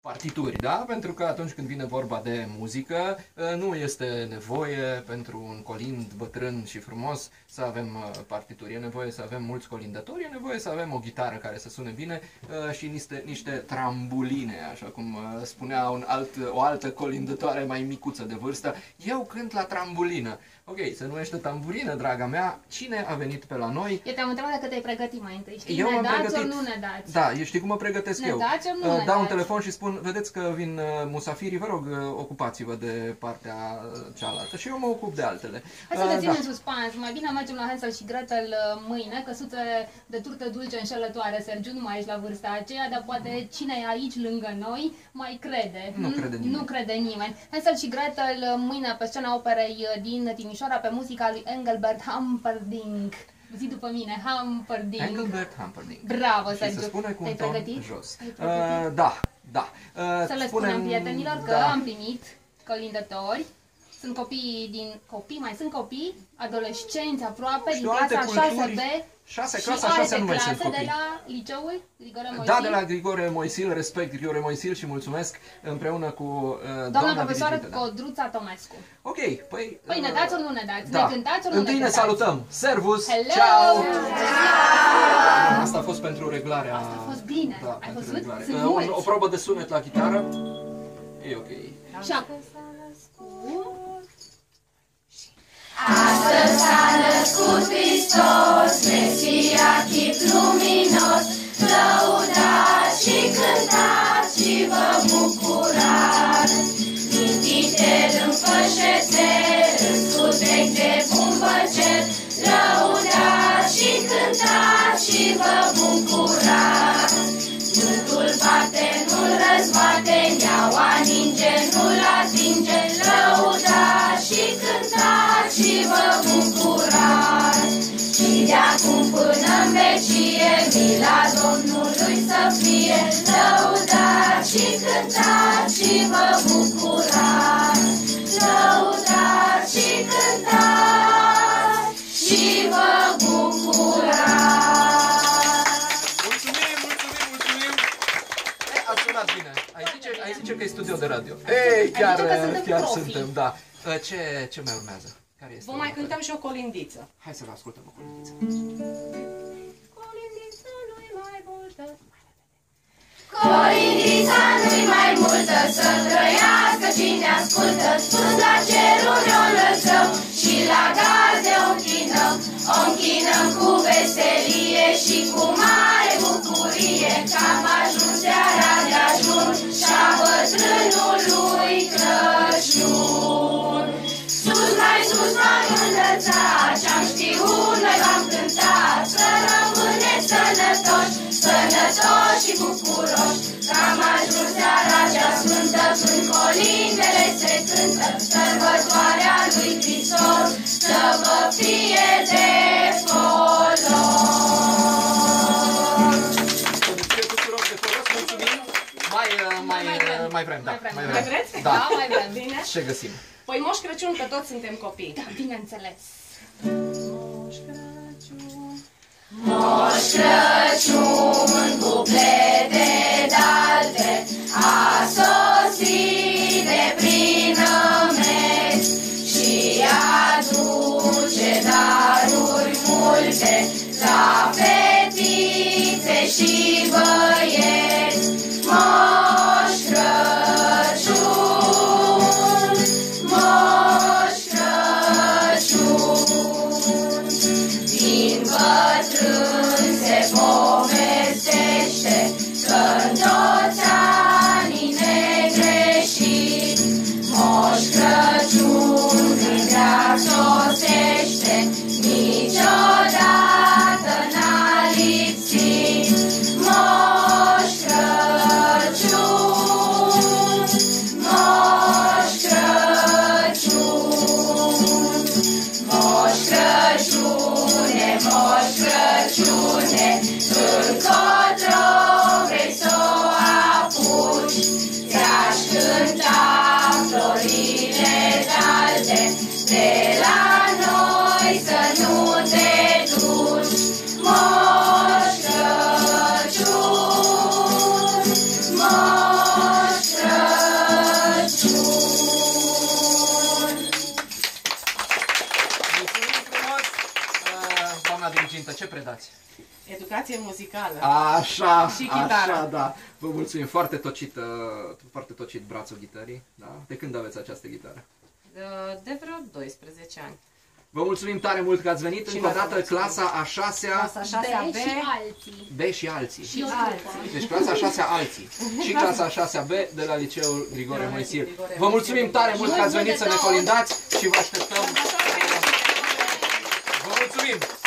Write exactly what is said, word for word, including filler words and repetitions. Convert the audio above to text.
partituri, da? Pentru că atunci când vine vorba de muzică, nu este nevoie pentru un colind bătrân și frumos să avem partituri. E nevoie să avem mulți colindători, e nevoie să avem o gitară care să sune bine și niște, niște trambuline, așa cum spunea un alt, o altă colindătoare mai micuță de vârstă. Eu cânt la trambulină. Ok, se numește tamburină, draga mea. Cine a venit pe la noi? Eu te-am întrebat dacă te-ai pregătit mai întâi. Știi, eu ne m-am dați pregătit. ori nu ne dați? Da, eu știi cum mă pregătesc ne eu. Dați ori nu uh, ne Dau dați? un telefon și spun, vedeți că vin uh, musafirii, vă rog, uh, ocupați-vă de partea cealaltă. Și eu mă ocup de altele. Hai să le uh, ținem da. în suspans. Mai bine mergem la Hansel și Gretel mâine, căsuțe de turtă dulce înșelătoare. Sergiu, nu mai ești la vârsta aceea, dar poate cine e aici lângă noi mai crede. Nu hmm? crede nimeni. Nu crede nimeni. Hansel și Gretel mâine pe scena operei din Timișoara pe muzica lui Engelbert Humperdinck. Zi după mine, Humperdinck. Engelbert Humperdinck. Bravo, și Sergiu. se spune cu un ton ton jos. Uh, da, da. Uh, să le spunem, spunem prietenilor că da. am primit colindători. Sunt copii din copii, mai sunt copii, adolescenți aproape, Știu, din clasa șase B șase, și clasa alte șase nu mai sunt clase de copii. la liceul Grigore Moisil. Da, de la Grigore Moisil, respect Grigore Moisil și mulțumesc împreună cu uh, doamna, doamna profesoară dirigită, da. Codruța Tomescu. Ok, păi... Păi ne dați ori nu ne dați? Da. Ne cântați ori nu Întâi ne ne cântați? salutăm. Servus! Hello! Ciao! Asta a fost pentru reglarea... Asta a fost bine. Da, Ai pentru văzut? reglare. Sunt Uh, mulți. o, o probă de sunet la chitară. E ok. Și acum. Astăzi s-a născut Hristos, Mesia, chip luminos, lăudați și cântați și vă bucurați. Din titel în fășețel, în scutec de bumbăcel, lăudați și cântați și vă bucurați. Vântul bate, nu-l răzbate, neaua ninge, nu-l atinge, lăudați și cântați și vă bucurați. Și de-acum până în vecie, mila Domnului să fie, lăudați și cântați și vă bucurați. Lăudați și cântați și vă bucurați. Mulțumim, mulțumim, mulțumim! E, a sunat bine. Ai zice, ai zice că e studio de radio. Ei, chiar, zice că suntem chiar profi. suntem, da. Ce, ce mai urmează? Care este Vă mai cântăm și o colindiță. Hai să vă ascultăm o colindiță. Colindița nu-i mai multă. Colindița nu-i mai multă, să trăiască cine ascultă, sus la ceruri o lăsăm și la garde o închinăm. O închinăm cu veselie și cu mare bucurie, că am ajuns seara de ajun și-a bătrânului Crăciun. Sus, mai sus m-am înălțat, ce-am știut noi v-am cântat, să rămâneți sănătoși, sănătoși și bucuroși, că am ajuns seara cea sfântă, când colindele se cântă, sărbătoarea lui Hristos, să vă fie de folos. Să ne fie tuturor de folos, mulțumim. Mai, mai, Mai vrem. mai vrem, da. Mai vrem. Mai Mai vreți? Da. Da, mai vrem. Bine? Ce găsim? Păi Moș Crăciun, că toți suntem copii. Da, bineînțeles. Moș Crăciun. Moș Crăciun, cuplete de-alte, a sosit de prinămeți și aduce daruri multe la fetițe și băieți. Moș Crăciun, Moș Crăciun, din bătrân se povestește că Amintă, ce predați? Educație muzicală. Așa, Și chitară. așa, da. Vă mulțumim, foarte tocit, uh, foarte tocit brațul ghitarrii. Da? De când aveți această gitară? De vreo doisprezece ani. Vă mulțumim tare mult că ați venit. Și Încă o noi dată, mulțumim. clasa a șasea, Clasa a șasea B B. și alții. B și alții. Și o alții. trupă. Deci clasa a șasea alții. Și clasa a șasea B de la Liceul Grigore Moisil. Grigore Vă mulțumim Moisil. tare mult că ați venit să ne colindați și vă așteptăm. Vă mulțumim!